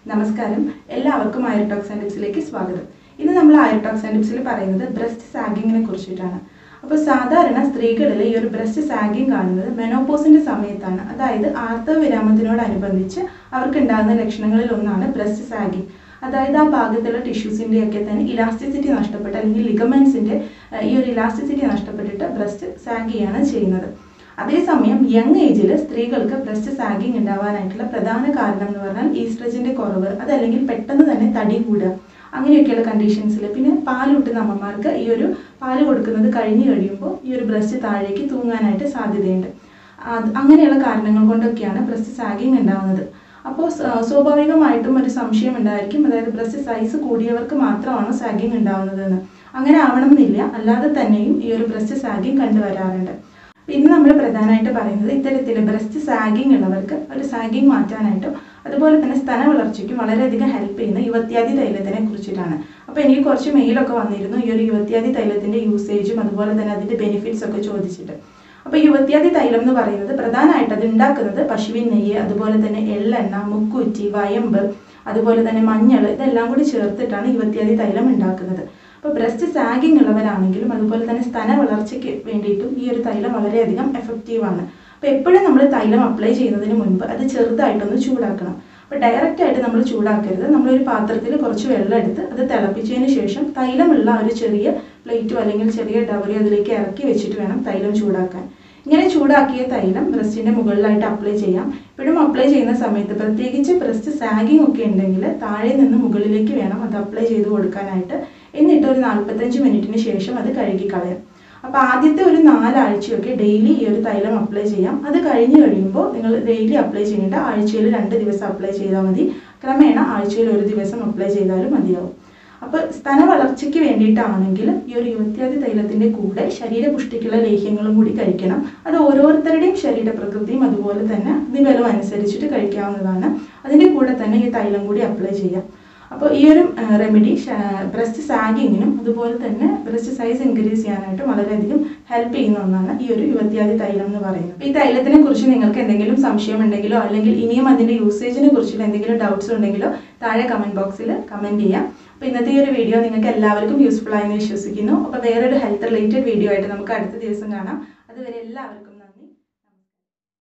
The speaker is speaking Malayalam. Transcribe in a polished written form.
നമസ്കാരം എല്ലാവർക്കും ആയുർടോക്സ് ആൻഡ് ടിപ്സിലേക്ക് സ്വാഗതം. ഇന്ന് നമ്മൾ ആയുർടോക്സ് ആൻഡ് ടിപ്സിൽ പറയുന്നത് ബ്രസ്റ്റ് സാഗിങ്ങിനെ കുറിച്ചിട്ടാണ്. അപ്പോൾ സാധാരണ സ്ത്രീകളിൽ ഈ ഒരു ബ്രസ്റ്റ് സാഗിങ് കാണുന്നത് മെനോപോസിന്റെ സമയത്താണ്. അതായത് ആർത്തവ വിരാമത്തിനോടനുബന്ധിച്ച് അവർക്ക് ഉണ്ടാകുന്ന ലക്ഷണങ്ങളിൽ ഒന്നാണ് ബ്രസ്റ്റ് സാഗിങ്. അതായത് ആ ഭാഗത്തുള്ള ടിഷ്യൂസിൻ്റെയൊക്കെ തന്നെ ഇലാസ്റ്റിസിറ്റി നഷ്ടപ്പെട്ട് അല്ലെങ്കിൽ ലിഗമെന്റ്സിന്റെ ഈ ഒരു ഇലാസ്റ്റിസിറ്റി നഷ്ടപ്പെട്ടിട്ട് ബ്രസ്റ്റ് സാഗിയാണ് ചെയ്യുന്നത്. അതേസമയം യങ് ഏജിൽ സ്ത്രീകൾക്ക് ബ്രസ്റ്റ് സാഗിങ് ഉണ്ടാവാനായിട്ടുള്ള പ്രധാന കാരണം എന്ന് പറഞ്ഞാൽ ഈസ്ട്രജന്റെ കുറവ്, അതല്ലെങ്കിൽ പെട്ടെന്ന് തന്നെ തടി കൂടുക, അങ്ങനെയൊക്കെയുള്ള കണ്ടീഷൻസിൽ, പിന്നെ പാലൂട്ടുന്ന അമ്മമാർക്ക് ഈ ഒരു പാല് കൊടുക്കുന്നത് കഴിഞ്ഞു കഴിയുമ്പോൾ ഈ ഒരു ബ്രസ്റ്റ് താഴേക്ക് തൂങ്ങാനായിട്ട് സാധ്യതയുണ്ട്. അങ്ങനെയുള്ള കാരണങ്ങൾ കൊണ്ടൊക്കെയാണ് ബ്രസ്റ്റ് സാഗിങ് ഉണ്ടാകുന്നത്. അപ്പോൾ സ്വാഭാവികമായിട്ടും ഒരു സംശയം ഉണ്ടായിരിക്കും, അതായത് ബ്രസ്റ്റ് സൈസ് കൂടിയവർക്ക് മാത്രമാണോ സാഗിങ് ഉണ്ടാകുന്നതെന്ന്. അങ്ങനെ ആവണമെന്നില്ല, അല്ലാതെ തന്നെയും ഈ ഒരു ബ്രസ്റ്റ് സാഗിങ് കണ്ടുവരാറുണ്ട്. ഇന്ന് നമ്മൾ പ്രധാനമായിട്ട് പറയുന്നത് ഇത്തരത്തിൽ ബ്രസ്റ്റ് സാഗിങ് ഉള്ളവർക്ക് ഒരു സാഗിങ് മാറ്റാനായിട്ടും അതുപോലെ തന്നെ സ്തന വളർച്ചയ്ക്കും വളരെയധികം ഹെൽപ്പ് ചെയ്യുന്ന യുവത്യാദി തൈലത്തിനെ കുറിച്ചിട്ടാണ്. അപ്പോൾ എനിക്ക് കുറച്ച് മെയിലൊക്കെ വന്നിരുന്നു ഈ ഒരു യുവത്യാദി തൈലത്തിൻ്റെ യൂസേജും അതുപോലെ തന്നെ അതിൻ്റെ ബെനിഫിറ്റ്സ് ഒക്കെ ചോദിച്ചിട്ട്. അപ്പോൾ യുവത്യാദി തൈലം എന്ന് പറയുന്നത് പ്രധാനമായിട്ട് അത് ഉണ്ടാക്കുന്നത് പശുവിൻ നെയ്യ്, അതുപോലെ തന്നെ എള്ളെണ്ണ, മുക്കുറ്റി, വയമ്പ്, അതുപോലെ തന്നെ മഞ്ഞൾ, ഇതെല്ലാം കൂടി ചേർത്തിട്ടാണ് യുവത്യാദി തൈലം ഉണ്ടാക്കുന്നത്. അപ്പോൾ ബ്രസ്റ്റ് സാഗിങ് ഉള്ളവരാണെങ്കിലും അതുപോലെ തന്നെ സ്തന വളർച്ചയ്ക്ക് വേണ്ടിയിട്ടും ഈ ഒരു തൈലം വളരെയധികം എഫക്റ്റീവാണ്. അപ്പോൾ എപ്പോഴും നമ്മൾ തൈലം അപ്ലൈ ചെയ്യുന്നതിന് മുൻപ് അത് ചെറുതായിട്ടൊന്ന് ചൂടാക്കണം. അപ്പോൾ ഡയറക്റ്റ് ആയിട്ട് നമ്മൾ ചൂടാക്കരുത്. നമ്മളൊരു പാത്രത്തിൽ കുറച്ച് വെള്ളം എടുത്ത് അത് തിളപ്പിച്ചതിന് ശേഷം തൈലമുള്ള ഒരു ചെറിയ പ്ലേറ്റോ അല്ലെങ്കിൽ ചെറിയ ഡവറിയോ അതിലേക്ക് ഇറക്കി വെച്ചിട്ട് വേണം തൈലം ചൂടാക്കാൻ. ഇങ്ങനെ ചൂടാക്കിയ തൈലം ബ്രസ്റ്റിൻ്റെ മുകളിലായിട്ട് അപ്ലൈ ചെയ്യാം. ഇപ്പോഴും അപ്ലൈ ചെയ്യുന്ന സമയത്ത് പ്രത്യേകിച്ച് ബ്രസ്റ്റ് സാഗിങ് ഒക്കെ ഉണ്ടെങ്കിൽ താഴെ നിന്ന് മുകളിലേക്ക് വേണം അത് അപ്ലൈ ചെയ്ത് കൊടുക്കാനായിട്ട്. എന്നിട്ട് ഒരു 45 മിനിറ്റിന് ശേഷം അത് കഴുകി കളയാം. അപ്പോൾ ആദ്യത്തെ ഒരു 4 ആഴ്ചയൊക്കെ ഡെയിലി ഈ ഒരു തൈലം അപ്ലൈ ചെയ്യാം. അത് കഴിഞ്ഞ് കഴിയുമ്പോൾ നിങ്ങൾ ഡെയിലി അപ്ലൈ ചെയ്യേണ്ട, ആഴ്ചയിൽ 2 ദിവസം അപ്ലൈ ചെയ്താൽ മതി. ക്രമേണ ആഴ്ചയിൽ 1 ദിവസം അപ്ലൈ ചെയ്താലും മതിയാവും. അപ്പോൾ സ്തന വളർച്ചയ്ക്ക് വേണ്ടിയിട്ടാണെങ്കിൽ ഈ ഒരു യുവത്യാദി തൈലത്തിൻ്റെ കൂടെ ശരീരപുഷ്ടിക്കുള്ള ലേഹ്യങ്ങളും കൂടി കഴിക്കണം. അത് ഓരോരുത്തരുടെയും ശരീരപ്രകൃതിയും അതുപോലെ തന്നെ നിബലം അനുസരിച്ചിട്ട് കഴിക്കാവുന്നതാണ്. അതിൻ്റെ കൂടെ തന്നെ ഈ തൈലം കൂടി അപ്ലൈ ചെയ്യാം. അപ്പോൾ ഈ ഒരു റെമഡി ബ്രസ്റ്റ് സാഗിങ്ങിനും അതുപോലെ തന്നെ ബ്രസ്റ്റ് സൈസ് ഇൻക്രീസ് ചെയ്യാനായിട്ടും വളരെയധികം ഹെൽപ്പ് ചെയ്യുന്ന ഒന്നാണ് ഈ ഒരു യുവത്യാദി തൈലം എന്ന് പറയുന്നത്. ഈ തൈലത്തിനെ കുറിച്ച് നിങ്ങൾക്ക് എന്തെങ്കിലും സംശയം ഉണ്ടെങ്കിലോ അല്ലെങ്കിൽ ഇനിയും അതിൻ്റെ യൂസേജിനെ കുറിച്ചുള്ള എന്തെങ്കിലും ഡൗട്ട്സ് ഉണ്ടെങ്കിലോ താഴെ കമൻറ്റ് ബോക്സിൽ കമൻറ്റ് ചെയ്യാം. അപ്പോൾ ഇന്നത്തെ ഈ ഒരു വീഡിയോ നിങ്ങൾക്ക് എല്ലാവർക്കും യൂസ്ഫുൾ ആയെന്ന് വിശ്വസിക്കുന്നു. അപ്പോൾ വേറൊരു ഹെൽത്ത് റിലേറ്റഡ് വീഡിയോ ആയിട്ട് നമുക്ക് അടുത്ത ദിവസം കാണാം. അതുവരെ എല്ലാവർക്കും